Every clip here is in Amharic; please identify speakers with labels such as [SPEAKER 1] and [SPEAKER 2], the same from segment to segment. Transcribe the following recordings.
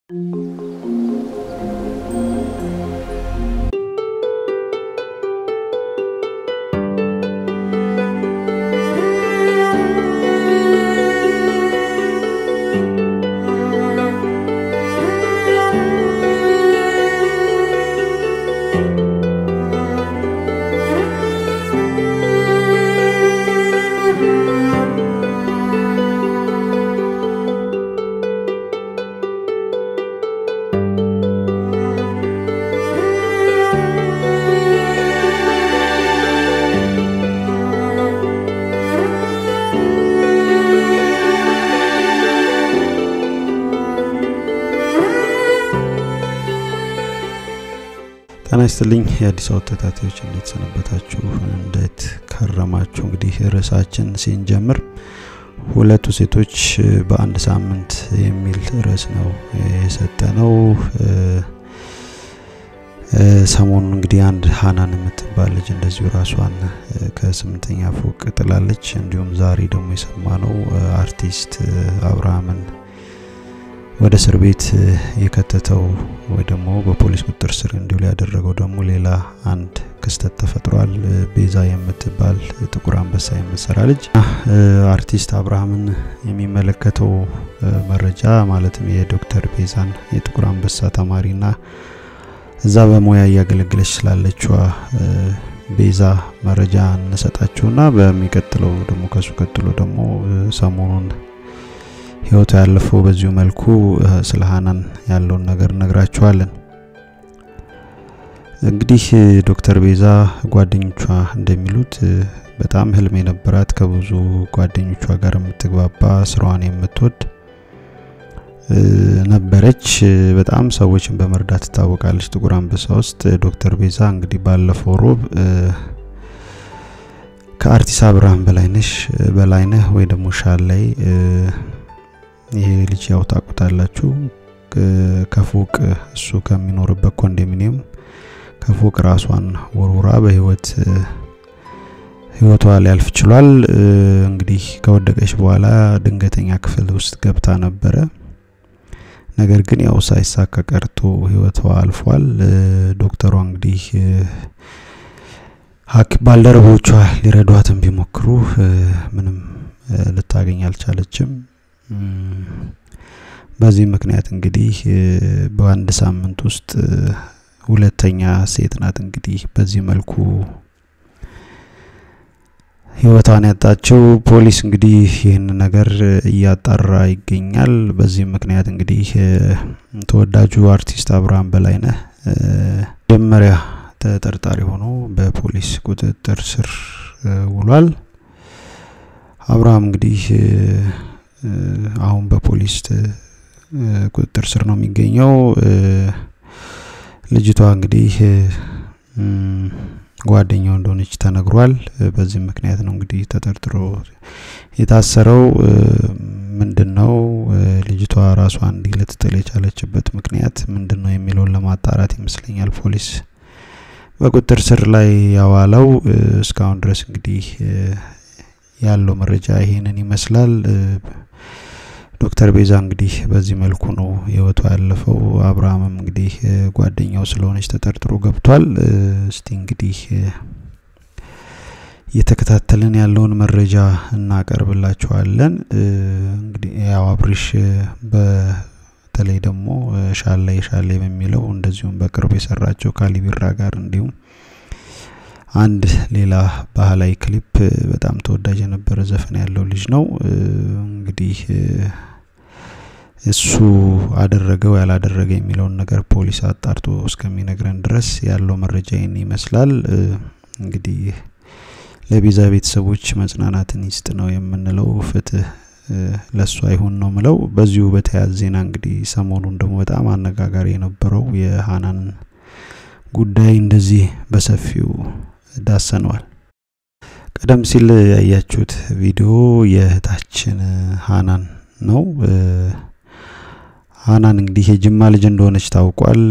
[SPEAKER 1] ተናስተልኝ የአዲስ አበባ ተታታዮች እንዴት ሰነበታችሁ እንዴት ከረማችሁ እንግዲህ ርዕሳችን ሲንጀምር ሁለቱ ሴቶች በአንድ ሳምንት የሚል ርዕስ ነው የሰጠነው ሰሞኑን እንግዲህ አንድ ሃናን የምትባል ልጅ እንደዚሁ ራሷን ከ8ኛ ፎቅ ጥላለች እንዲሁም ዛሬ ደግሞ የሰማነው አርቲስት አብርሃምን ወደ እስር ቤት የከተተው ወይ ደግሞ በፖሊስ ቁጥጥር ስር እንዲውል ያደረገው ደግሞ ሌላ አንድ ክስተት ተፈጥሯል ቤዛ የምትባል ጥቁር አንበሳ የምትሰራ ልጅ አርቲስት አብርሃምን የሚመለከተው መረጃ ማለትም የዶክተር ቤዛን የጥቁር አንበሳ ተማሪና እዛ በሙያ ያገለግለች ስላለችው ቤዛ መረጃ እንሰጣችሁና በሚቀጥለው ደግሞ ከሱ ቀጥሎ ደግሞ ሰሞኑን ህይወቱ ያለፈው በዚሁ መልኩ ስለ ሃናን ያለውን ነገር ነግራችኋለን እንግዲህ ዶክተር ቤዛ ጓደኞቿ እንደሚሉት በጣም ህልም የነበራት ከብዙ ጓደኞቿ ጋር የምትግባባ ስራዋን የምትወድ ነበረች በጣም ሰዎችን በመርዳት ታወቃለች ጥቁር አንበሳ ውስጥ ዶክተር ቤዛ እንግዲህ ባለፈው ሮብ ከአርቲስት አብርሃም በላይነህ ወይ ደግሞ ሻላይ ይሄ ልጅ ያው ታቁታላችሁ ከፎቅ እሱ ከሚኖርበት ኮንዶሚኒየም ከፎቅ ራሷን ወርውራ በህይወቷ ሊያልፍ ችሏል እንግዲህ ከወደቀች በኋላ ድንገተኛ ክፍል ውስጥ ገብታ ነበር ነገር ግን ያው ሳይሳካ ቀርቶ ህይወቷ አልፏል ዶክተሯ እንግዲህ ባልደረቦቿ ሊረዷትም ቢሞክሩ ምንም ልታገኝ አልቻለችም በዚህ ምክንያት እንግዲህ በአንድ ሳምንት ውስጥ ሁለተኛ ሴት ናት እንግዲህ በዚህ መልኩ ህይወቷን ያጣችው ፖሊስ እንግዲህ ይሄን ነገር እያጣራ ይገኛል በዚህ ምክንያት እንግዲህ ተወዳጁ አርቲስት አብርሃም በላይነህ መጀመሪያ ተጠርጣሪ ሆኖ በፖሊስ ቁጥጥር ስር ውሏል አብርሃም እንግዲህ አሁን በፖሊስ ቁጥጥር ስር ነው የሚገኘው ልጅቷ እንግዲህ ጓደኛው እንደሆነች ተነግሯል በዚህ ምክንያት ነው እንግዲህ ተጠርጥሮ የታሰረው ምንድነው ልጅቷ ራሷን እንዲልትጥል የቻለችበት ምክንያት ምንድነው የሚለውን ለማጣራት ይመስለኛል ፖሊስ በቁጥጥር ስር ላይ ያዋለው እስካሁን ድረስ እንግዲህ ያለው መረጃ ይሄንን ይመስላል ዶክተር ቤዛ እንግዲህ በዚህ መልኩ ነው ህይወቱ ያለፈው አብርሃምም እንግዲህ ጓደኛው ስለሆነች ተጠርጥሮ ገብቷል እስቲ እንግዲህ የተከታተለን ያለውን መረጃ እናቀርብላችኋለን እንግዲህ ያው አብሪሽ በተለይ ደግሞ ሻላይ በሚለው እንደዚሁም በቅርብ የሰራቸው ካሊቢራ ጋር እንዲሁም አንድ ሌላ ባህላዊ ክሊፕ በጣም ተወዳጅ የነበረ ዘፈን ያለው ልጅ ነው እንግዲህ እሱ አደረገው ያላደረገ የሚለውን ነገር ፖሊስ አጣርቶ እስከሚነግረን ድረስ ያለው መረጃ ይሄን ይመስላል እንግዲህ ለቤዛ ቤተሰቦች መጽናናትን ይስጥ ነው የምንለው ፍትህ ለሱ አይሆን ነው ምለው በዚሁ በተያያዘ ዜና እንግዲህ ሰሞኑን ደግሞ በጣም አነጋጋሪ የነበረው የሃናን ጉዳይ እንደዚህ በሰፊው ዳሰነዋል ቀደም ሲል ያያችሁት ቪዲዮ የታችን ሃናን ነው ሃናን እንግዲህ የጅማ ልጅ እንደሆነች ታውቋል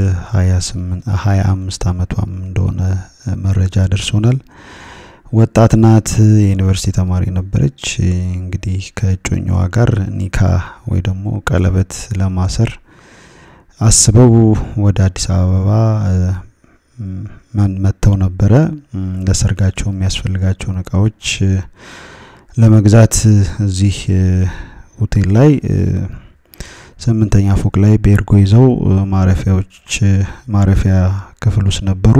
[SPEAKER 1] 25 አመቷም እንደሆነ መረጃ ደርሶናል ወጣት ናት የዩኒቨርሲቲ ተማሪ ነበረች እንግዲህ ከጮኛዋ ጋር ኒካ ወይ ደግሞ ቀለበት ለማሰር አስበው ወደ አዲስ አበባ መጥተው ነበረ ለሰርጋቸው የሚያስፈልጋቸውን እቃዎች ለመግዛት እዚህ ሆቴል ላይ 8ኛ ፎቅ ላይ ቤርጎ ይዘው ማረፊያ ክፍል ውስጥ ነበሩ።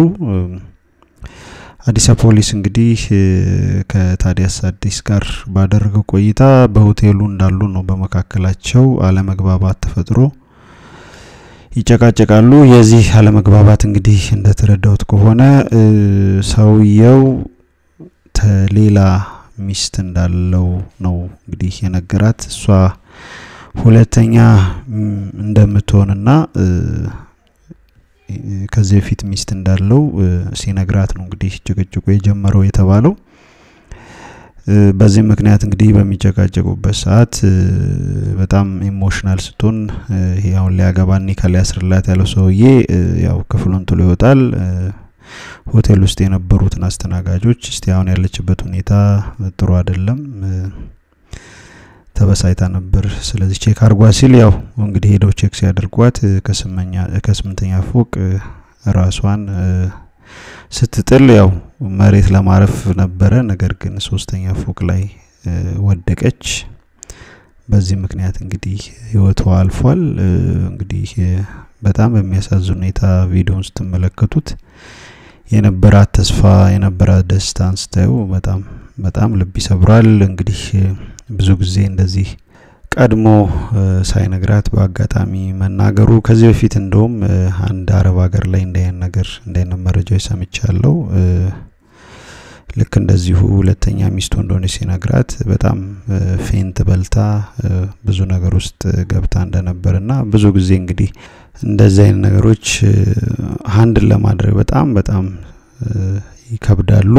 [SPEAKER 1] አዲስ ፖሊስ እንግዲህ ከታዲያስ አዲስ ጋር ባደረገው ቆይታ በሆቴሉ እንዳሉ ነው በመካከላቸው አለመግባባት ተፈጥሮ ይጨቃጨቃሉ። የዚህ አለመግባባት እንግዲህ እንደተረዳሁት ከሆነ ሰውየው ሌላ ሚስት እንዳለው ነው እንግዲህ የነገራት። እሷ ሁለተኛ እንደምትሆንና ከዚህ በፊት ሚስት እንዳለው ሲነግራት ነው እንግዲህ ጭቅጭቁ የጀመረው የተባለው። በዚህ ምክንያት እንግዲህ በሚጨቃጨቁበት ሰዓት በጣም ኢሞሽናል ስትሆን ያው ሊያገባን ኒካል ያስርላት ያለው ሰውዬ ያው ክፍሉን ጥሎ ይወጣል። ሆቴል ውስጥ የነበሩትን አስተናጋጆች እስቲ አሁን ያለችበት ሁኔታ ጥሩ አይደለም ተበሳይታ ነበር፣ ስለዚህ ቼክ አርጓ ሲል ያው እንግዲህ ሄደው ቼክ ሲያደርጓት ከ8ኛ ፎቅ ራሷን ስትጥል ያው መሬት ለማረፍ ነበረ። ነገር ግን 3ኛ ፎቅ ላይ ወደቀች። በዚህ ምክንያት እንግዲህ ህይወቷ አልፏል። እንግዲህ በጣም በሚያሳዝን ሁኔታ ቪዲዮውን ስትመለከቱት የነበራት ተስፋ የነበራት ደስታን ስታዩ በጣም ልብ ይሰብራል። እንግዲህ ብዙ ጊዜ እንደዚህ ቀድሞ ሳይነግራት በአጋጣሚ መናገሩ ከዚህ በፊት እንደውም አንድ አረብ ሀገር ላይ እንደነ መረጃው ሰምቻለሁ። ልክ እንደዚሁ ሁለተኛ ሚስቱ እንደሆነ ሲነግራት በጣም ፌንት በልታ ብዙ ነገር ውስጥ ገብታ እንደነበርና ብዙ ጊዜ እንግዲህ እንደዚህ አይነት ነገሮች ሃንድል ለማድረግ በጣም ይከብዳሉ።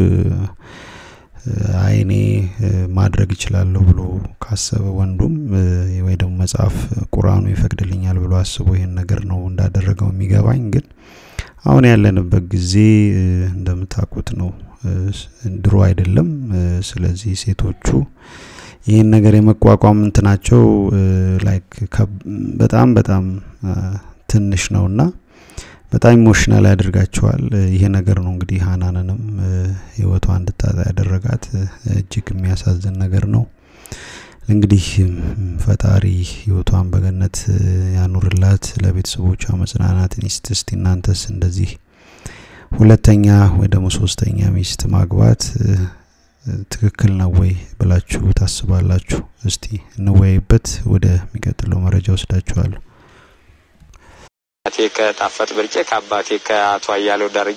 [SPEAKER 1] አይኔ ማድረግ ይችላል ብሎ ካሰበ ወንዱም ወይ ደግሞ መጽሐፍ ቁርአኑ ይፈቅድልኛል ብሎ አስቦ ይሄን ነገር ነው እንዳደረገው የሚገባኝ። ግን አሁን ያለንበት ጊዜ እንደምታውቁት ነው ድሮ አይደለም። ስለዚህ ሴቶቹ ይሄን ነገር የመቋቋም እንትናቸው ላይክ በጣም ትንሽ ነውና በጣም ኢሞሽናል ያደርጋቸዋል። ይሄ ነገር ነው እንግዲህ ሃናንንም ህይወቷን እንድታጣ ያደረጋት እጅግ የሚያሳዝን ነገር ነው። እንግዲህ ፈጣሪ ህይወቷን በገነት ያኑርላት፣ ለቤተሰቦቿ መጽናናትን ይስጥ። እስቲ እናንተስ እንደዚህ ሁለተኛ ወይ ደግሞ 3ኛ ሚስት ማግባት ትክክል ነው ወይ ብላችሁ ታስባላችሁ? እስቲ እንወያይበት። ወደ የሚቀጥለው መረጃ ወስዳችኋለሁ።
[SPEAKER 2] አቴ ከጣፈጥ ብርቄ ከአባቴ ከአቶ አያለው ዳርጌ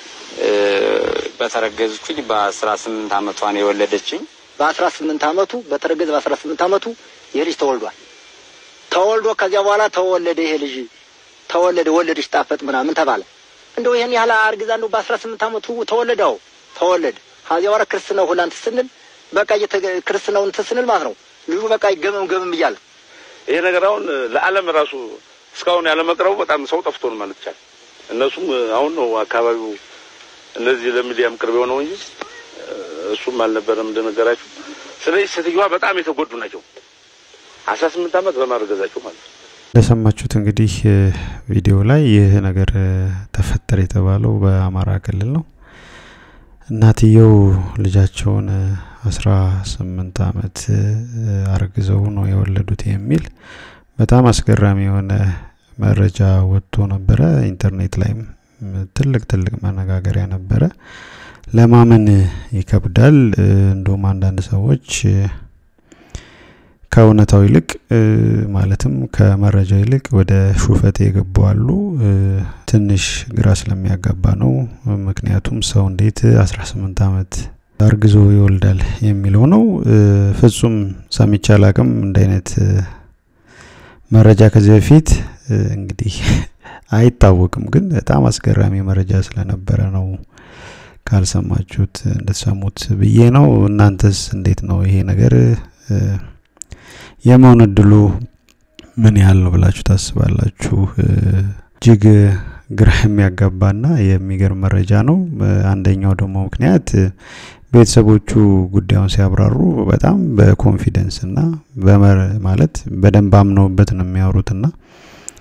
[SPEAKER 2] በተረገዝኩኝ በ18 አመቷ ነው የወለደችኝ።
[SPEAKER 3] በ18 አመቱ በተረገዘ በ18 አመቱ የልጅ ተወልዶ ከዚያ በኋላ ተወለደ። ይሄ ልጅ ወለደች ጣፈጥ ምናምን ተባለ። እንደው ይሄን ያህል አርግዛ ነው በ18 አመቱ ተወለደ። ከዚያ በኋላ ክርስትናው ሁላንት ስንል በቃ ክርስትናውን ተስንል ማለት ነው ልጁ በቃ ገመም ይያል።
[SPEAKER 4] ይሄ ነገር አሁን ለዓለም ራሱ እስካሁን ያለ መቅረቡ በጣም ሰው ጠፍቶ ነው ማለት ይቻላል። እነሱም አሁን ነው አካባቢው እንደዚህ ለሚዲያም ቅርብ ነው እንጂ እሱም አልነበረም እንደነገራችሁ። ስለዚህ ሴትዮዋ በጣም የተጎዱ ናቸው 18 አመት በማርገዛቸው ማለት ነው።
[SPEAKER 1] ለሰማችሁት እንግዲህ ቪዲዮ ላይ ይሄ ነገር ተፈጠረ የተባለው በአማራ ክልል ነው። እናትየው ልጃቸውን 18 አመት አርግዘው ነው የወለዱት የሚል በጣም አስገራሚ የሆነ መረጃ ወጥቶ ነበር። ኢንተርኔት ላይም ትልቅ መነጋገሪያ ነበር። ለማመን ይከብዳል። እንደውም አንዳንድ ሰዎች ከእውነታው ይልቅ ማለትም ከመረጃው ይልቅ ወደ ሹፈት ይገባሉ። ትንሽ ግራ ስለሚያጋባ ነው። ምክንያቱም ሰው እንዴት 18 አመት አርግዞ ይወልዳል የሚለው ነው። ፍጹም ሰምቼ አላቅም እንደ አይነት መረጃ ከዚህ በፊት እንግዲህ አይታወቅም። ግን በጣም አስገራሚ መረጃ ስለነበረ ነው ካልሰማችሁት እንደሰሙት ብዬ ነው። እናንተስ እንዴት ነው ይሄ ነገር የመሆን እድሉ ምን ያህል ነው ብላችሁ ታስባላችሁ? እጅግ ግራ የሚያጋባና የሚገርም መረጃ ነው። አንደኛው ደግሞ ምክንያት ቤተሰቦቹ ጉዳዩን ሲያብራሩ በጣም በኮንፊደንስ እና ማለት በደንብ አምነውበት ነው የሚያወሩትና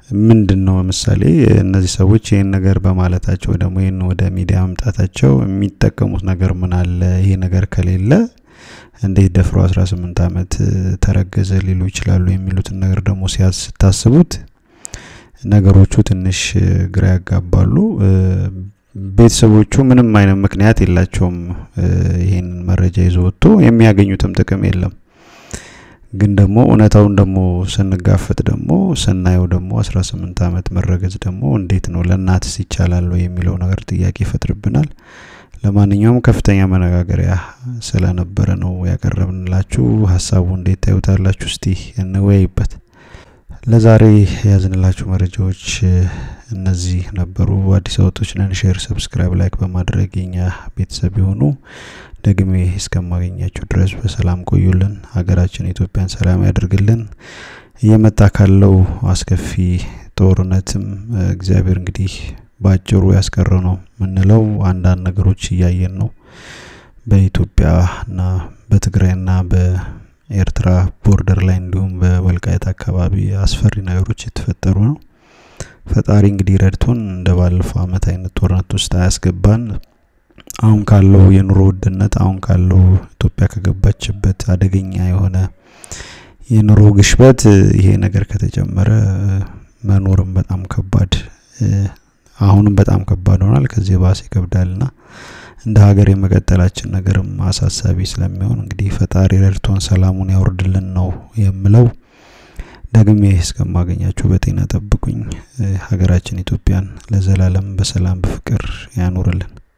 [SPEAKER 1] ምንድነው ለምሳሌ እነዚህ ሰዎች ይሄን ነገር በማለታቸው ደግሞ ይሄን ወደ ሚዲያ ማምጣታቸው የሚጠቀሙት ነገር ምን አለ? ይሄ ነገር ከሌለ እንዴት ደፍሮ 18 አመት ተረገዘ ሊሉ ይችላሉ የሚሉትን ነገር ደግሞ ሲያስታስቡት ነገሮቹ ትንሽ ግራ ያጋባሉ። ቤተሰቦቹ ምንም አይነት ምክንያት የላቸውም ይሄን መረጃ ይዘውቶ የሚያገኙትም ጥቅም የለም። ግን ደግሞ እውነታውን ደግሞ ስንጋፈጥ ደግሞ ስናየው ደግሞ 18 አመት መረገዝ ደግሞ እንዴት ነው ለናትስ ይቻላል ወይ የሚለው ነገር ጥያቄ ይፈጥርብናል። ለማንኛውም ከፍተኛ መነጋገሪያ ስለነበረ ነው ያቀረብንላችሁ። ሐሳቡ እንዴት ታዩታላችሁ? እስቲ እንወያይበት። ለዛሬ ያዝንላችሁ መረጃዎች እነዚህ ነበሩ። አዲስ አበቦች ነን። ሼር፣ ሰብስክራይብ፣ ላይክ በማድረግ የኛ ቤተሰብ ይሁኑ። ደግሜ እስከማገኛችሁ ድረስ በሰላም ቆዩልን። ሀገራችን ኢትዮጵያን ሰላም ያድርግልን። እየመጣ ካለው አስከፊ ጦርነትም እግዚአብሔር እንግዲህ ባጭሩ ያስቀረው ነው ምንለው አንዳንድ ነገሮች እያየን ነው። በኢትዮጵያና በትግራይና በኤርትራ ቦርደር ላይ እንዲሁም በወልቃይት አካባቢ አስፈሪ ነገሮች የተፈጠሩ ነው። ፈጣሪ እንግዲህ ረድቶን እንደባለፈው አመት አይነት ጦርነት ውስጥ አያስገባን። አሁን ካለው የኑሮ ውድነት አሁን ካለው ኢትዮጵያ ከገባችበት አደገኛ የሆነ የኑሮ ግሽበት ይሄ ነገር ከተጨመረ መኖርም በጣም ከባድ አሁንም በጣም ከባድ ሆኗል። ከዚህ ባሰ ይከብዳልና እንደ ሀገር የመቀጠላችን ነገርም አሳሳቢ ስለሚሆን እንግዲህ ፈጣሪ ረድቶን ሰላሙን ያወርድልን ነው የምለው። ደግሜ እስከማገኛችሁ በጤና ጠብቁኝ። ሀገራችን ኢትዮጵያን ለዘላለም በሰላም በፍቅር ያኖርልን።